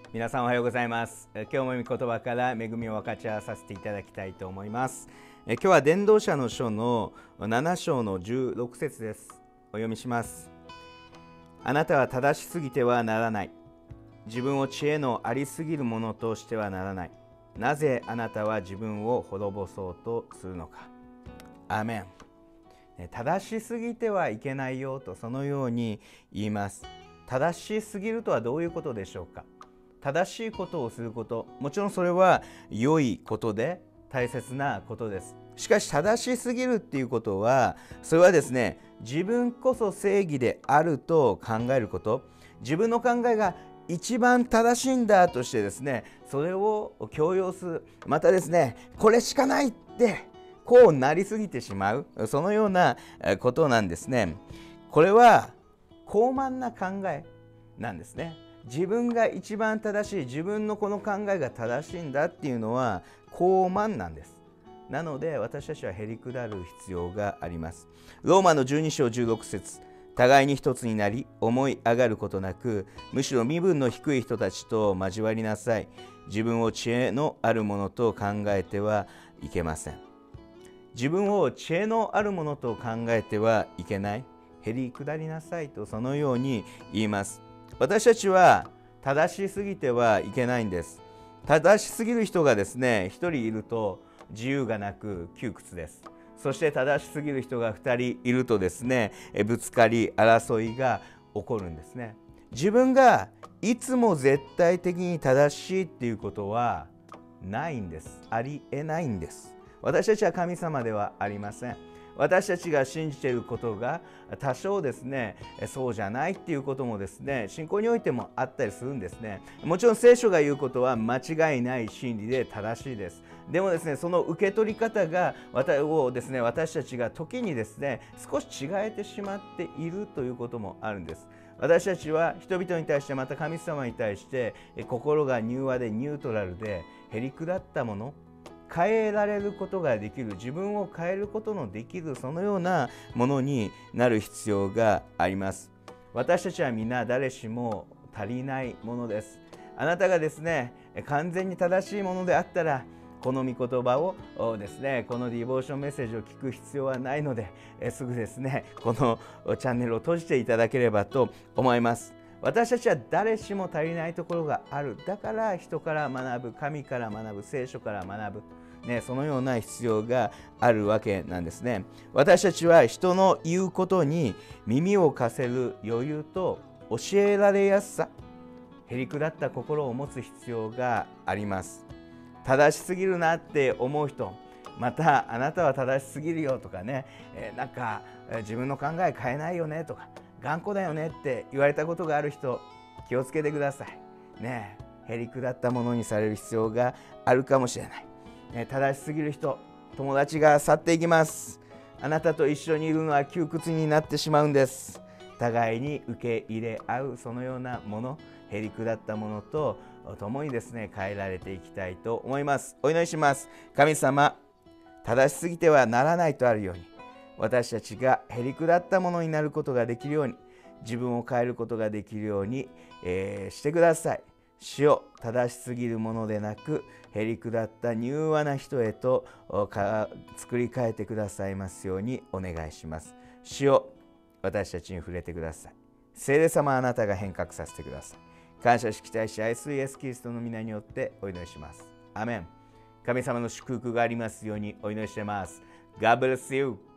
皆さんおはようございます。今日も御言葉から恵みを分かち合わさせていただきたいと思います。今日は伝道者の書の7章の16節です。お読みします。あなたは正しすぎてはならない。自分を知恵のありすぎるものとしてはならない。なぜあなたは自分を滅ぼそうとするのか。アーメン。正しすぎてはいけないよとそのように言います。正しすぎるとはどういうことでしょうか。正しいことをすること、もちろんそれは良いことで大切なことです。しかし正しすぎるっていうことは、それはですね、自分こそ正義であると考えること、自分の考えが一番正しいんだとしてですね、それを強要する、またですね、これしかないってこうなりすぎてしまう、そのようなことなんですね。これは高慢な考えなんですね。自分が一番正しい、自分のこの考えが正しいんだっていうのは高慢なんです。なので私たちはへりくだる必要があります。ローマの12章16節、互いに一つになり思い上がることなく、むしろ身分の低い人たちと交わりなさい。自分を知恵のあるものと考えてはいけません。自分を知恵のあるものと考えてはいけない。へりくだりなさいとそのように言います。私たちは正しすぎてはいけないんです。正しすぎる人がですね、一人いると自由がなく窮屈です。そして正しすぎる人が二人いるとですね、ぶつかり争いが起こるんですね。自分がいつも絶対的に正しいっていうことはないんです。ありえないんです。私たちは神様ではありません。私たちが信じていることが多少ですね、そうじゃないっていうこともですね、信仰においてもあったりするんですね。もちろん聖書が言うことは間違いない真理で正しいです。でもですね、その受け取り方が私たちが時にですね、少し違えてしまっているということもあるんです。私たちは人々に対して、また神様に対して心が柔和でニュートラルでへりくだったもの、変えられることができる、自分を変えることのできる、そのようなものになる必要があります。私たちは皆誰しも足りないものです。あなたがですね、完全に正しいものであったら、この御言葉をですね、このディボーションメッセージを聞く必要はないので、すぐですね、このチャンネルを閉じていただければと思います。私たちは誰しも足りないところがある。だから人から学ぶ、神から学ぶ、聖書から学ぶ、そのような必要があるわけなんですね。私たちは人の言うことに耳を貸せる余裕と教えられやすさ、へりくだった心を持つ必要があります。正しすぎるなって思う人、またあなたは正しすぎるよとかね、なんか自分の考え変えないよねとか、頑固だよねって言われたことがある人、気をつけてくださいね。へりくだったものにされる必要があるかもしれない。正しすぎる人、友達が去っていきます。あなたと一緒にいるのは窮屈になってしまうんです。互いに受け入れ合う、そのようなもの、へりくだったものと共にですね、変えられていきたいと思います。お祈りします。神様、正しすぎてはならないとあるように、私たちがへりくだったものになることができるように、自分を変えることができるように、してください。主よ、正しすぎるものでなく、へりくだった柔和な人へと作り変えてくださいますようにお願いします。主よ、私たちに触れてください。聖霊様、あなたが変革させてください。感謝し期待し愛するイエスキリストの皆によってお祈りします。アメン。神様の祝福がありますようにお祈りしています。God bless you.